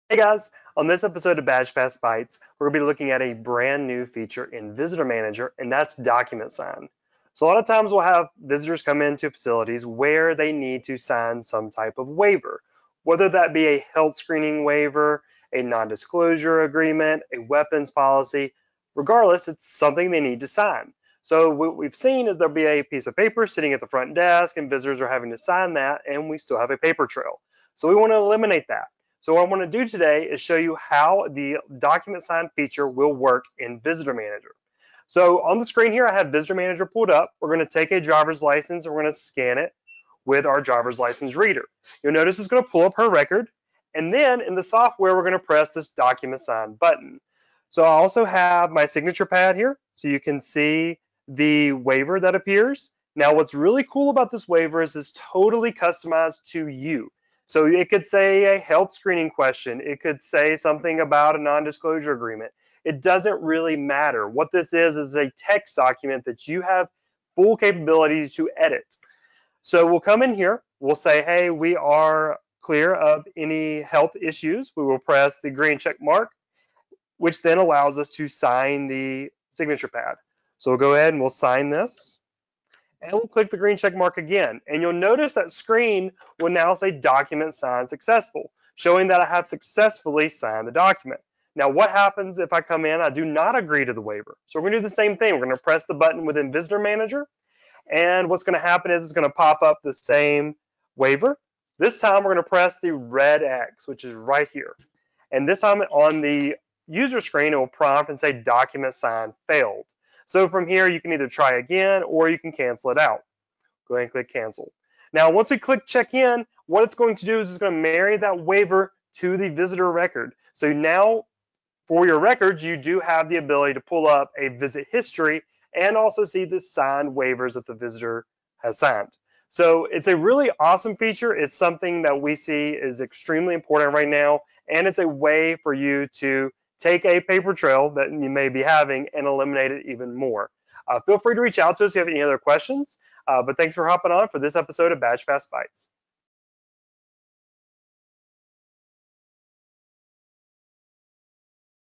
Hey guys, on this episode of Badge Pass Bytes, we're going to be looking at a brand new feature in Visitor Manager, and that's document sign. So a lot of times we'll have visitors come into facilities where they need to sign some type of waiver, whether that be a health screening waiver, a non-disclosure agreement, a weapons policy. Regardless, it's something they need to sign. So what we've seen is there'll be a piece of paper sitting at the front desk and visitors are having to sign that, and we still have a paper trail. So we want to eliminate that. So what I want to do today is show you how the document sign feature will work in Visitor Manager. So on the screen here, I have Visitor Manager pulled up. We're going to take a driver's license and we're going to scan it with our driver's license reader. You'll notice it's going to pull up her record. And then in the software, we're going to press this document sign button. So I also have my signature pad here, so you can see the waiver that appears. Now, what's really cool about this waiver is it's totally customized to you. So it could say a health screening question. It could say something about a non-disclosure agreement. It doesn't really matter. What this is a text document that you have full capability to edit. So we'll come in here. We'll say, hey, we are clear of any health issues. We will press the green check mark, which then allows us to sign the signature pad. So we'll go ahead and we'll sign this and we'll click the green check mark again. And you'll notice that screen will now say document signed successful, showing that I have successfully signed the document. Now, what happens if I come in, I do not agree to the waiver? So we're gonna do the same thing. We're gonna press the button within Visitor Manager. And what's gonna happen is it's gonna pop up the same waiver. This time we're gonna press the red X, which is right here. And this time on the user screen, it will prompt and say document sign failed. So from here, you can either try again or you can cancel it out. Go ahead and click cancel. Now, once we click check in, what it's going to do is it's going to marry that waiver to the visitor record. So now for your records, you do have the ability to pull up a visit history and also see the signed waivers that the visitor has signed. So it's a really awesome feature. It's something that we see is extremely important right now, and it's a way for you to take a paper trail that you may be having and eliminate it even more. Feel free to reach out to us if you have any other questions, but thanks for hopping on for this episode of Badge Pass Bytes.